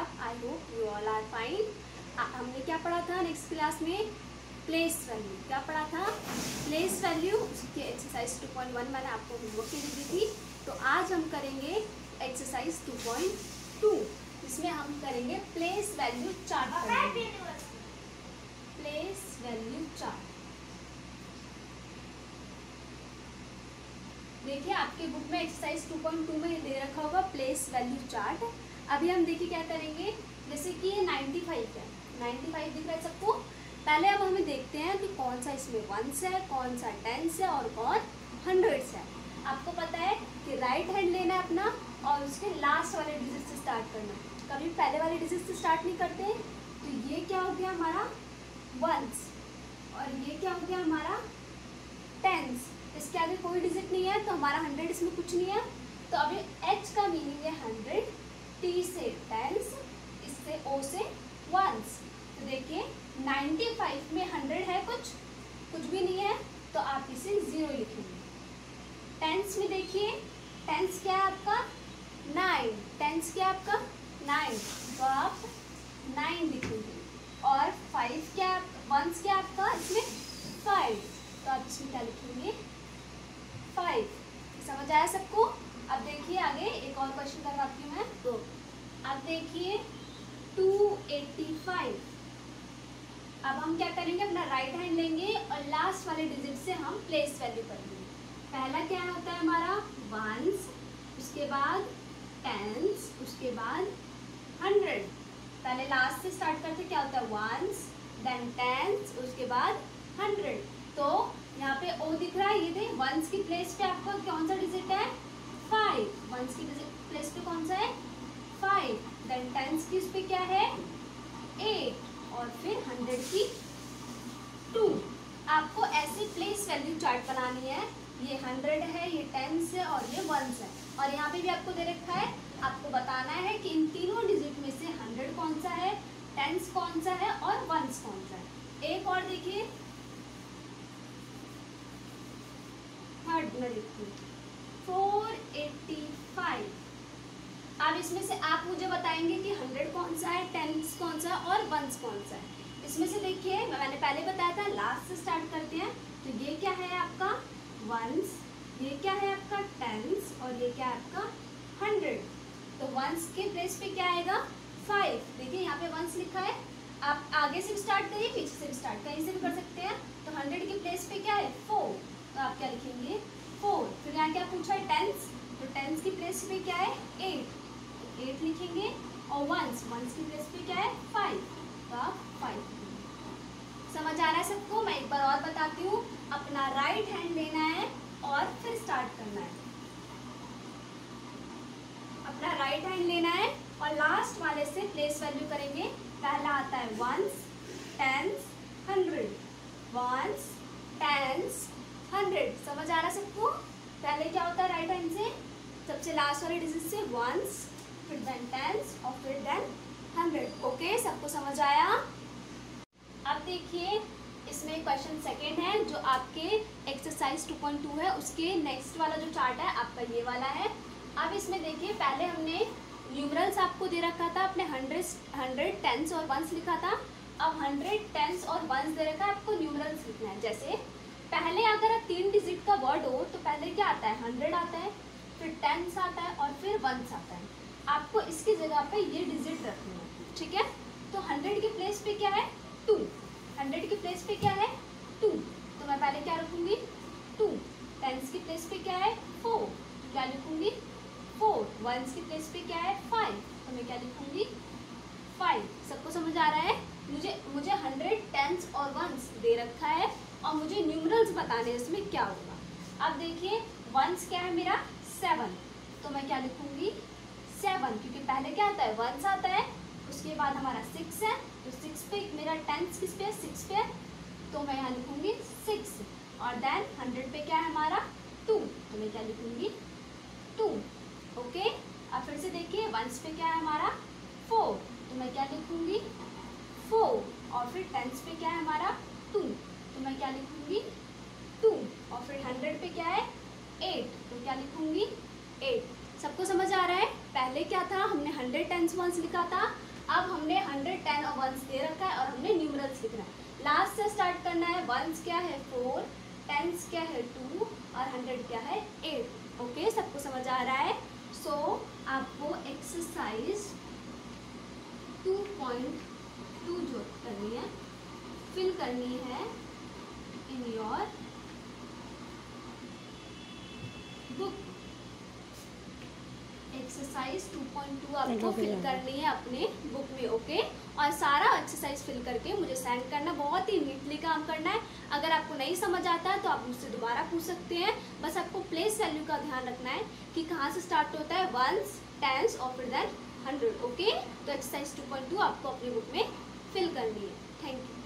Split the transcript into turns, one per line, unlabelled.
आप? I hope you all are fine. हमने क्या पढ़ा था नेक्स्ट क्लास में? Place value. क्या पढ़ा था? Place value. उसकी एक्सरसाइज 2.1 मैंने आपको होमवर्क के लिए दी थी। तो आज हम करेंगे एक्सरसाइज 2.2, इसमें हम करेंगे place value chart. Place value chart. देखिए आपके बुक में एक्सरसाइज 2.2 में दे रखा होगा प्लेस वैल्यू चार्ट। अभी हम देखिए क्या करेंगे, जैसे कि ये 95 है, 95 दिख रहा है सबको। पहले अब हमें देखते हैं कि कौन सा इसमें वंस है, कौन सा टेंस है और कौन हंड्रेड्स है। आपको पता है कि राइट हैंड लेना है अपना और उसके लास्ट वाले डिजिट से स्टार्ट करना है, कभी पहले वाले डिजिट से स्टार्ट नहीं करते। तो ये क्या हो गया हमारा वंस और ये क्या हो गया हमारा टेंस। इसके आगे कोई डिजिट नहीं है तो हमारा 100 इसमें कुछ नहीं है। तो अभी H का मीनिंग है 100, T से टेंस, इससे O से वंस। तो देखिए 95 में 100 है, कुछ भी नहीं है, तो आप इसे 0 लिखेंगे। टेंस में देखिए, टेंस क्या है आपका 9, टेंस क्या है आपका 9, तो आप 9 लिखेंगे। और 5 क्या, वंस क्या आपका इसमें 5, तो आप इसमें क्या लिखेंगे 5। समझ आया सबको? अब देखिए आगे एक और क्वेश्चन करवाती हूँ मैं। तो अब देखिए 285। अब हम क्या करेंगे, अपना राइट हैंड लेंगे और लास्ट वाले डिजिट से हम प्लेस वैल्यू करेंगे। पहला क्या होता है हमारा वंस, उसके बाद टेंस, उसके बाद 100। पहले लास्ट से स्टार्ट करते क्या होता है वंस, देन टेंस, उसके बाद 100। तो यहाँ पे ओ दिख रहा है, ये थे वंस की प्लेस पे आपको कौन सा डिजिट है 5, वंस की प्लेस पे कौन सा है 5, देन टेंस की उस पे क्या है 8 और फिर 100 की 2। आपको ऐसे प्लेस वैल्यू चार्ट बनानी है। ये 100 है, ये टेंस है और ये वंस है। और यहाँ पे भी आपको दे रखा है, आपको बताना है कि इन तीनों डिजिट में से 100 कौन सा है, टेंस कौन सा है और वंस कौन सा है। एक और देखिए, थर्ड में देखिए 485। अब इसमें से आप मुझे बताएंगे कि 100 कौन सा है, टेंस कौन सा है और वंस कौन सा है। इसमें से देखिए मैंने पहले बताया था लास्ट से स्टार्ट करते हैं। तो ये क्या है आपका वंस, ये क्या है आपका टेंस और ये क्या है आपका 100। तो वंस के प्लेस पे क्या आएगा 5। देखिए यहाँ पे वंस लिखा है, आप आगे से भी स्टार्ट करिए, पीछे से भी स्टार्ट कहीं से भी कर सकते हैं। तो 100 के प्लेस पे क्या है 4, तो आप क्या लिखेंगे 4। फिर यहाँ क्या पूछा है टेंस, तो टेंस की प्लेस पे क्या है 8, 8 लिखेंगे। और वंस की प्लेस पे क्या है 5, तो आप 5। समझ आ रहा है सबको? मैं एक बार और बताती हूँ, अपना राइट हैंड लेना है और फिर स्टार्ट करना है। अपना राइट हैंड लेना है और लास्ट वाले से प्लेस वैल्यू करेंगे। पहला आता है वंस, टेंस, 100, वंस, टेंस, 100। समझ आ रहा है सबको? पहले क्या होता है राइट हैंड से, सबसे लास्ट वाले डिजिट से वंस, फिर देन टेंस और फिर देन 100। ओके, सबको समझ आया? अब देखिए इसमें क्वेश्चन सेकेंड है जो आपके एक्सरसाइज 2.2 है, उसके नेक्स्ट वाला जो चार्ट है आपका ये वाला है। अब इसमें देखिए पहले हमने न्यूमरल्स आपको दे रखा था, अपने 100 टेंस और वंस लिखा था। अब 100 टेंस और वंस दे रखा है, आपको न्यूमरल्स लिखना है। जैसे पहले अगर 3 डिजिट का वर्ड हो तो पहले क्या आता है 100 आता है, फिर टेंस आता है और फिर वंस आता है। आपको इसकी जगह पे ये डिजिट रखना है, ठीक है? तो 100 की प्लेस पे क्या है 2, 100 की प्लेस पे क्या है 2, तो मैं पहले क्या रखूंगी 2। टेंस की प्लेस पे क्या है 4, तो क्या लिखूंगी 4। वंस की प्लेस पे क्या है 5, तो मैं क्या लिखूंगी 5। सबको समझ आ रहा है? मुझे 100 टेंस और वंस दे रखा है और मुझे न्यूमरल्स बताने इसमें क्या होगा। अब देखिए वंस क्या है मेरा 7, तो मैं क्या लिखूंगी 7, क्योंकि पहले क्या आता है वंस आता है, उसके बाद हमारा 6 है, तो 6 पे मेरा टेंस किस पे है 6 पे है, तो मैं यहाँ लिखूंगी 6। और देन 100 पे क्या है हमारा 2, तो मैं क्या लिखूंगी 2। ओके, अब फिर से देखिए वंस पे क्या है हमारा 4, तो मैं क्या लिखूंगी 4। और फिर टेंस पे क्या है हमारा 2, तो मैं क्या लिखूंगी 2। और फिर 100 पे क्या है 8, तो क्या लिखूंगी 8। सबको समझ आ रहा है? पहले क्या था, हमने 100 टेंस वंस लिखा था, अब हमने 100, 10 और 1s दे रखा है और हमने न्यूमरल्स लिखना है। लास्ट से स्टार्ट करना है। 1s क्या है 4, 10s क्या है 2 और 100 क्या है 8। ओके, सबको समझ आ रहा है? सो आपको एक्सरसाइज 2.2 जो करनी है, फिल करनी है इन योर बुक। एक्सरसाइज 2.2 आपको फिल करनी है अपने बुक में। ओके, और सारा एक्सरसाइज फिल करके मुझे सेंड करना। बहुत ही नीटली काम करना है। अगर आपको नहीं समझ आता है तो आप मुझसे दोबारा पूछ सकते हैं। बस आपको प्लेस वैल्यू का ध्यान रखना है कि कहाँ से स्टार्ट होता है, 1s, 10s और फिर देन 100। ओके, तो एक्सरसाइज 2.2 आपको अपनी बुक में फिल करनी है। Thank you.